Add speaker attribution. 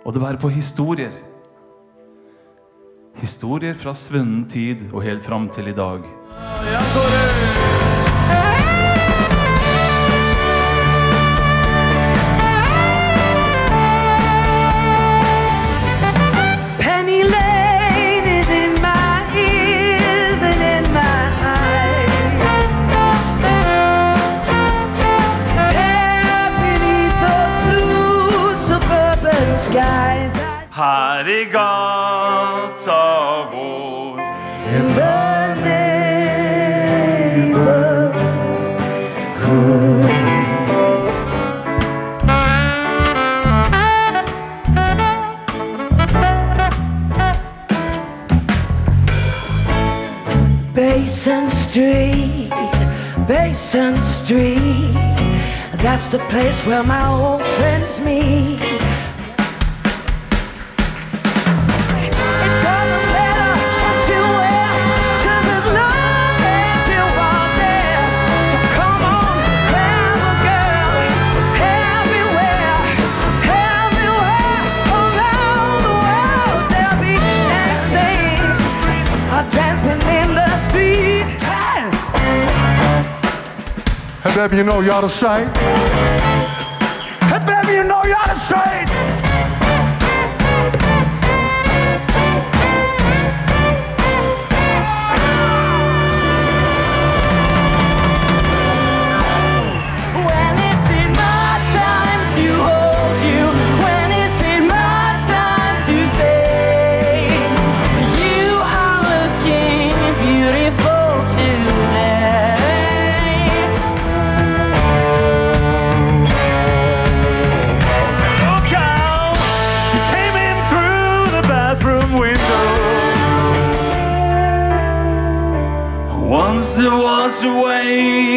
Speaker 1: Og det bærer på historier. Historier fra svunnen tid og helt fram til i dag. Ja, Kåre! Her i gata vår in the neighborhood. Basin Street, that's the place where my old friends meet.
Speaker 2: Hey baby, you know you're the same. Hey baby, you know you're the same.
Speaker 3: When is it my time to hold you? When is it my time to say you are looking beautiful tonight?
Speaker 1: Once there was a way